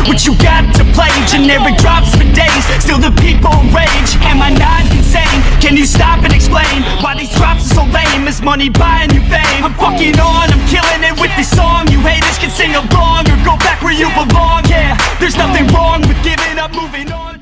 what you got to play. Generic drops for days, still the people rage. Am I not insane? Can you stop and explain why these drops are so lame? Is money buying you fame? I'm fucking on, I'm killing it with this song. You haters can sing along or go back where you belong. Yeah, there's nothing wrong with giving up, moving on.